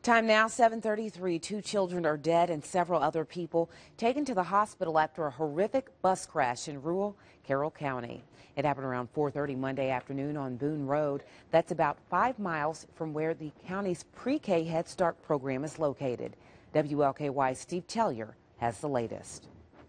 Time now, 7:33. Two children are dead and several other people taken to the hospital after a horrific bus crash in rural Carroll County. It happened around 4:30 Monday afternoon on Boone Road. That's about 5 miles from where the county's pre-K Head Start program is located. WLKY Steve Tellier has the latest.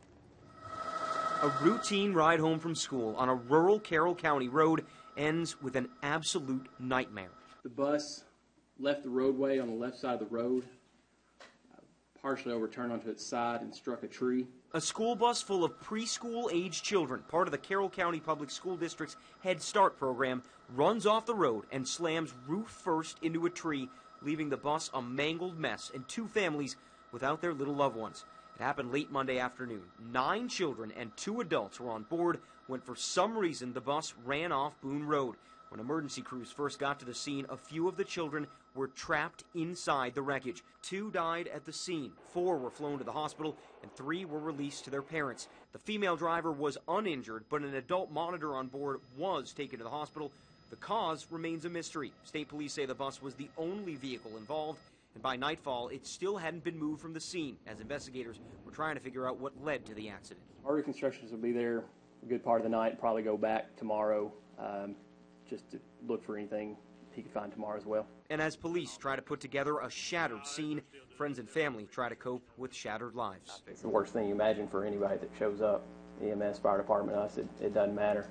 A routine ride home from school on a rural Carroll County road ends with an absolute nightmare. The bus left the roadway on the left side of the road, partially overturned onto its side and struck a tree. A school bus full of preschool-age children, part of the Carroll County Public School District's Head Start program, runs off the road and slams roof first into a tree, leaving the bus a mangled mess and two families without their little loved ones. It happened late Monday afternoon. 9 children and 2 adults were on board when, for some reason, the bus ran off Boone Road. When emergency crews first got to the scene, a few of the children were trapped inside the wreckage. 2 died at the scene, 4 were flown to the hospital, and 3 were released to their parents. The female driver was uninjured, but an adult monitor on board was taken to the hospital. The cause remains a mystery. State police say the bus was the only vehicle involved, and by nightfall, it still hadn't been moved from the scene, as investigators were trying to figure out what led to the accident. Our reconstructionists will be there a good part of the night, probably go back tomorrow, just to look for anything he could find tomorrow as well. And as police try to put together a shattered scene, friends and family try to cope with shattered lives. It's the worst thing you imagine for anybody that shows up, EMS, fire department, us, it doesn't matter.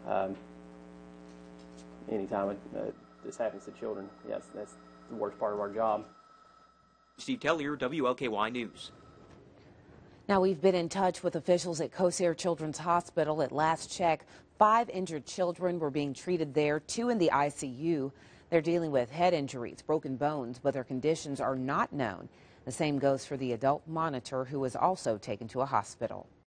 Anytime this happens to children, yes, that's the worst part of our job. Steve Tellier, WLKY News. Now, we've been in touch with officials at Corsair Children's Hospital. At last check, 5 injured children were being treated there, 2 in the ICU. They're dealing with head injuries, broken bones, but their conditions are not known. The same goes for the adult monitor, who was also taken to a hospital.